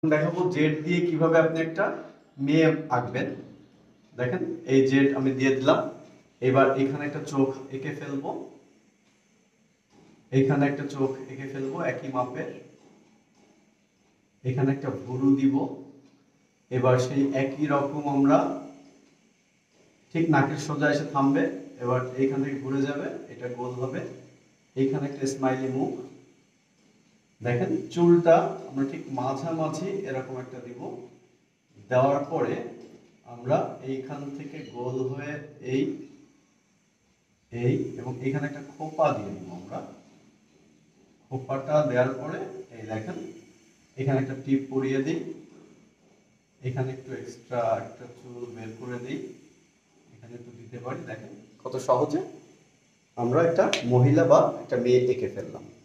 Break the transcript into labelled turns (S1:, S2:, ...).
S1: দেখাবো জেড দিয়ে কিভাবে আপনি একটা মেয়ে আঁকবেন। দেখেন এই জেড আমি দিয়ে দিলাম। এবার এখানে একটা চোখ এঁকে ফেলবো, এখানে একটা চোখ এঁকে ফেলবো একই মাপের, এখানে একটা ভুরু দিব। এবার সেই একই রকম আমরা ঠিক নাকের সোজা এসে থামবে, এবার এইখান থেকে ঘুরে যাবে, এটা গোল হবে। এইখানে একটা স্মাইলি মুখ। দেখেন চুলটা আমরা ঠিক মাঝামাঝি এরকম একটা দিব। দেওয়ার পরে আমরা এইখান থেকে গোল হয়ে এই এই এবং এখানে একটা খোপা দিয়ে দিব আমরা। খোপাটা দেওয়ার পরে এই দেখেন এখানে একটা টিপ পরিয়ে দিই, এখানে একটু এক্সট্রা একটা চুল বের করে দিই, এখানে একটু দিতে পারি। দেখেন কত সহজে আমরা একটা মহিলা বা একটা মেয়ে এঁকে ফেললাম।